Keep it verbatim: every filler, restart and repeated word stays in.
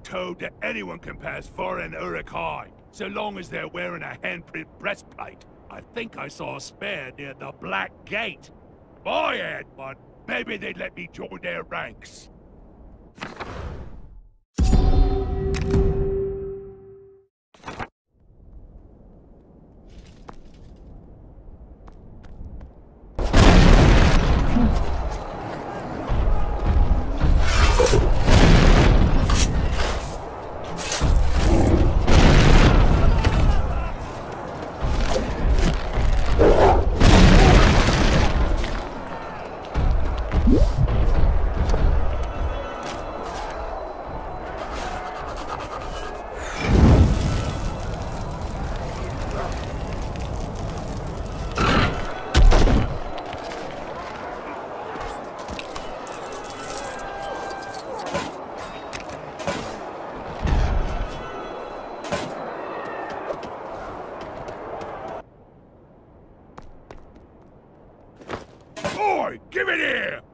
told that anyone can pass foreign Uruk High, so long as they're wearing a handprint breastplate. I think I saw a spare near the Black Gate. If I had one, maybe they'd let me join their ranks. Oi! Give it here!